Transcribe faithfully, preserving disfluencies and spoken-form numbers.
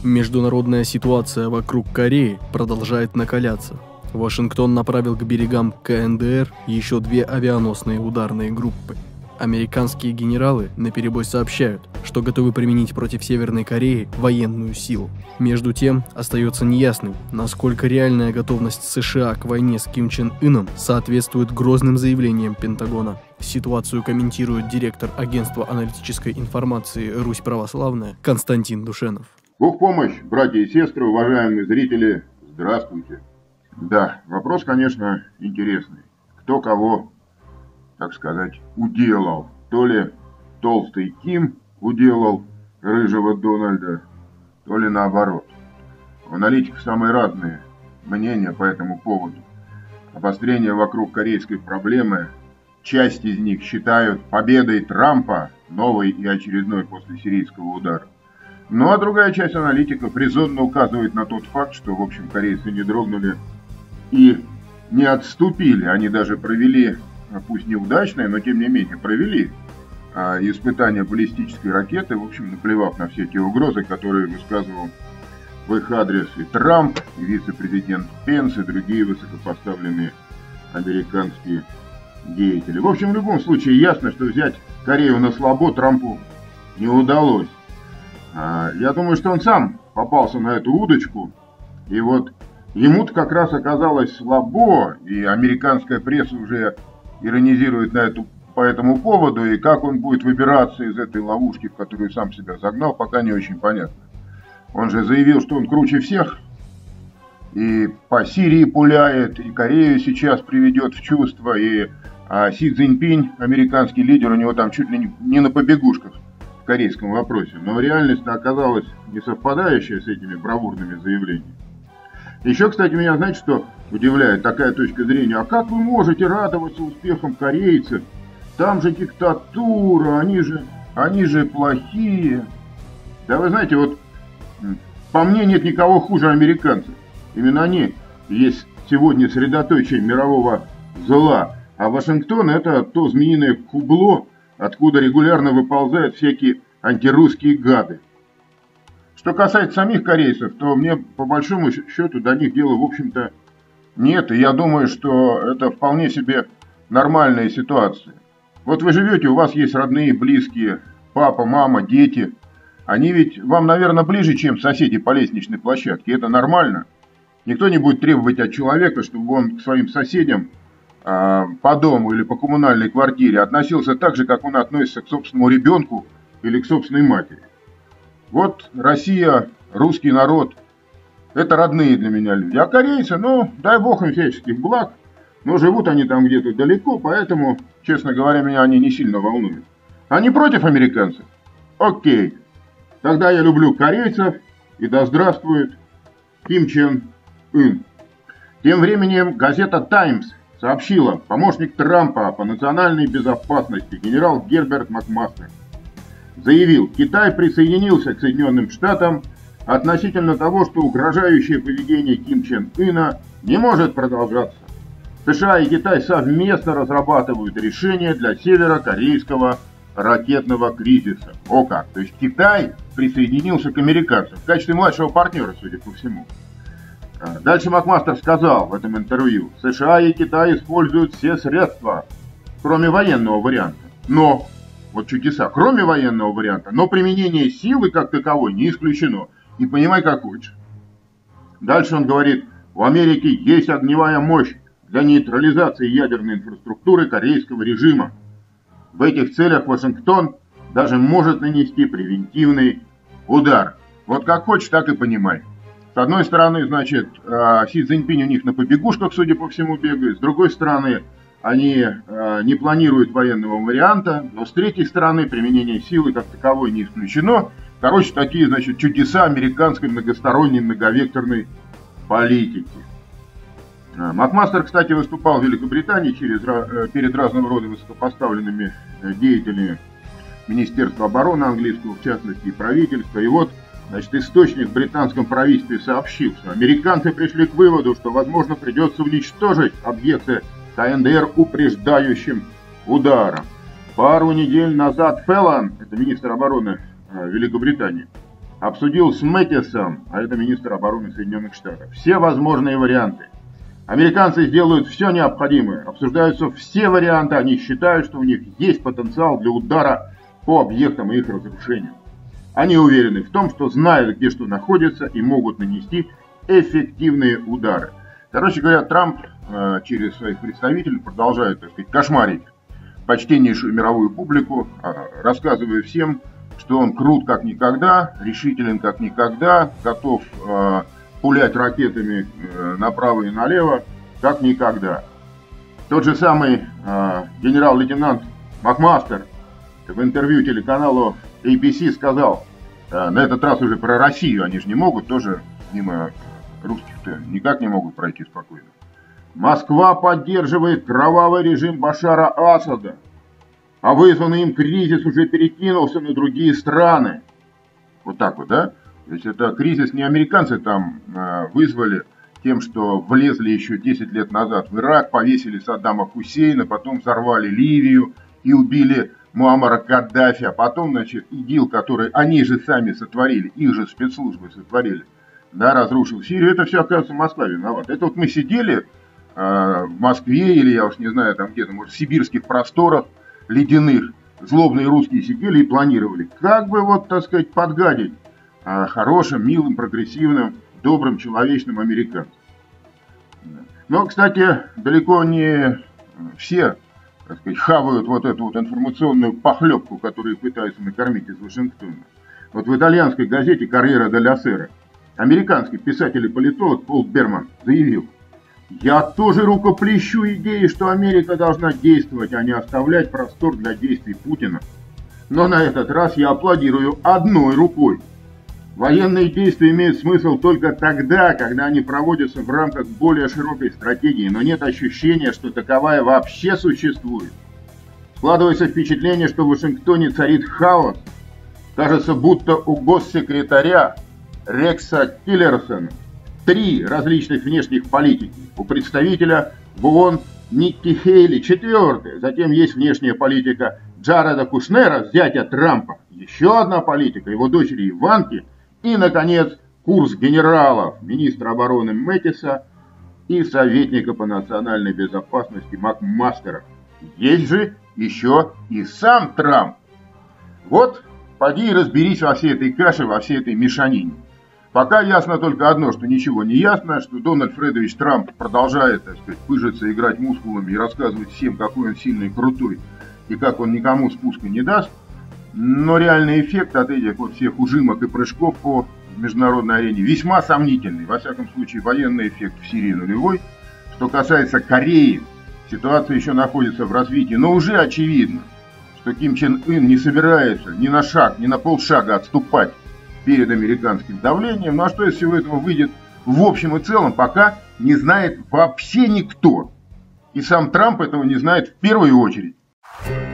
Международная ситуация вокруг Кореи продолжает накаляться. Вашингтон направил к берегам ка эн дэ эр еще две авианосные ударные группы. Американские генералы наперебой сообщают, что готовы применить против Северной Кореи военную силу. Между тем, остается неясным, насколько реальная готовность США к войне с Ким Чен Ыном соответствует грозным заявлениям Пентагона. Ситуацию комментирует директор агентства аналитической информации «Русь православная» Константин Душенов. Бог в помощь, братья и сестры, уважаемые зрители, здравствуйте. Да, вопрос, конечно, интересный. Кто кого, так сказать, уделал? То ли толстый Ким уделал рыжего Дональда, то ли наоборот. У аналитиков самые разные мнения по этому поводу. Обострение вокруг корейской проблемы, часть из них считают победой Трампа, новой и очередной после сирийского удара. Ну а другая часть аналитиков резонно указывает на тот факт, что, в общем, корейцы не дрогнули и не отступили. Они даже провели, пусть неудачное, но тем не менее провели а, испытания баллистической ракеты, в общем, наплевав на все те угрозы, которые высказывал в их адрес и Трамп, и вице-президент Пенс, и другие высокопоставленные американские деятели. В общем, в любом случае ясно, что взять Корею на слабо Трампу не удалось. Я думаю, что он сам попался на эту удочку, и вот ему-то как раз оказалось слабо, и американская пресса уже иронизирует на эту, по этому поводу, и как он будет выбираться из этой ловушки, в которую сам себя загнал, пока не очень понятно. Он же заявил, что он круче всех, и по Сирии пуляет, и Корею сейчас приведет в чувство, и а Си Цзиньпинь, американский лидер, у него там чуть ли не на побегушках в корейском вопросе, но реальность оказалась не совпадающая с этими бравурными заявлениями. Еще, кстати, меня, знаете, что удивляет, такая точка зрения: а как вы можете радоваться успехам корейцев? Там же диктатура, они же, они же плохие. Да вы знаете, вот по мне нет никого хуже американцев. Именно они есть сегодня средоточие мирового зла. А Вашингтон — это то змеиное кубло, откуда регулярно выползают всякие антирусские гады. Что касается самих корейцев, то мне по большому счету до них дела, в общем-то, нет. И я думаю, что это вполне себе нормальная ситуация. Вот вы живете, у вас есть родные, близкие, папа, мама, дети. Они ведь вам, наверное, ближе, чем соседи по лестничной площадке. Это нормально. Никто не будет требовать от человека, чтобы он к своим соседям по дому или по коммунальной квартире относился так же, как он относится к собственному ребенку или к собственной матери. Вот Россия, русский народ, это родные для меня люди. А корейцы, ну, дай бог им всяческих благ, но живут они там где-то далеко, поэтому, честно говоря, меня они не сильно волнуют. Они против американцев? Окей. Тогда я люблю корейцев, и да здравствует Ким Чен Ын. Тем временем газета «Таймс» сообщила, помощник Трампа по национальной безопасности генерал Герберт Макмастер заявил, Китай присоединился к Соединенным Штатам относительно того, что угрожающее поведение Ким Чен Ына не может продолжаться. США и Китай совместно разрабатывают решение для северокорейского ракетного кризиса. О как! То есть Китай присоединился к американцам в качестве младшего партнера, судя по всему. Дальше Макмастер сказал в этом интервью: США и Китай используют все средства, кроме военного варианта. Но, вот чудеса, кроме военного варианта, но применение силы как таковой не исключено. И понимай, как хочешь. Дальше он говорит: у Америки есть огневая мощь для нейтрализации ядерной инфраструктуры корейского режима. В этих целях Вашингтон даже может нанести превентивный удар. Вот как хочешь, так и понимай. С одной стороны, значит, Си Цзиньпинь у них на побегушках, судя по всему, бегает. С другой стороны, они не планируют военного варианта. Но с третьей стороны, применение силы как таковой не исключено. Короче, такие, значит, чудеса американской многосторонней, многовекторной политики. Макмастер, кстати, выступал в Великобритании через, перед разного рода высокопоставленными деятелями Министерства обороны английского, в частности, и правительства. И вот, значит, источник в британском правительстве сообщил, что американцы пришли к выводу, что, возможно, придется уничтожить объекты ка эн дэ эр упреждающим ударом. Пару недель назад Феллон, это министр обороны Великобритании, обсудил с Мэттисом, а это министр обороны Соединенных Штатов, все возможные варианты. Американцы сделают все необходимое, обсуждаются все варианты, они считают, что у них есть потенциал для удара по объектам и их разрушению. Они уверены в том, что знают, где что находится и могут нанести эффективные удары. Короче говоря, Трамп э, через своих представителей продолжает, так сказать, кошмарить почтеннейшую мировую публику, э, рассказывая всем, что он крут как никогда, решителен как никогда, готов э, пулять ракетами э, направо и налево, как никогда. Тот же самый э, генерал-лейтенант Макмастер в интервью телеканалу эй би си сказал, э, на этот раз уже про Россию, они же не могут, тоже мимо русских-то никак не могут пройти спокойно. Москва поддерживает кровавый режим Башара Асада, а вызванный им кризис уже перекинулся на другие страны. Вот так вот, да? То есть это кризис не американцы там э, вызвали тем, что влезли еще десять лет назад в Ирак, повесили Саддама Хусейна, потом взорвали Ливию и убили Муаммара Каддафи, а потом, значит, ИГИЛ, который они же сами сотворили, их же спецслужбы сотворили, да, разрушил Сирию. Это все, оказывается, Москва виновата. Это вот мы сидели э, в Москве, или я уж не знаю, там где-то, может, в сибирских просторах ледяных, злобные русские сидели и планировали, как бы вот, так сказать, подгадить э, хорошим, милым, прогрессивным, добрым, человечным американцам. Но, кстати, далеко не все, так сказать, хавают вот эту вот информационную похлебку, которую пытаются накормить из Вашингтона. Вот в итальянской газете «Корьера делла Сера» американский писатель и политолог Пол Берман заявил: «Я тоже рукоплещу идеи, что Америка должна действовать, а не оставлять простор для действий Путина. Но на этот раз я аплодирую одной рукой. Военные действия имеют смысл только тогда, когда они проводятся в рамках более широкой стратегии, но нет ощущения, что таковая вообще существует. Складывается впечатление, что в Вашингтоне царит хаос. Кажется, будто у госсекретаря Рекса Тиллерсона три различных внешних политики. У представителя в ООН Никки Хейли четвертая. Затем есть внешняя политика Джареда Кушнера, зятя Трампа. Еще одна политика его дочери Иванки. И, наконец, курс генералов, министра обороны Мэттиса и советника по национальной безопасности Макмастера. Есть же еще и сам Трамп. Вот, поди и разберись во всей этой каше, во всей этой мешанине. Пока ясно только одно, что ничего не ясно, что Дональд Фредович Трамп продолжает, так сказать, пыжиться, играть мускулами и рассказывать всем, какой он сильный и крутой, и как он никому спуска не даст. Но реальный эффект от этих вот всех ужимок и прыжков по международной арене весьма сомнительный. Во всяком случае, военный эффект в Сирии нулевой. Что касается Кореи, ситуация еще находится в развитии, но уже очевидно, что Ким Чен Ын не собирается ни на шаг, ни на полшага отступать перед американским давлением. Ну а что из всего этого выйдет в общем и целом, пока не знает вообще никто. И сам Трамп этого не знает в первую очередь.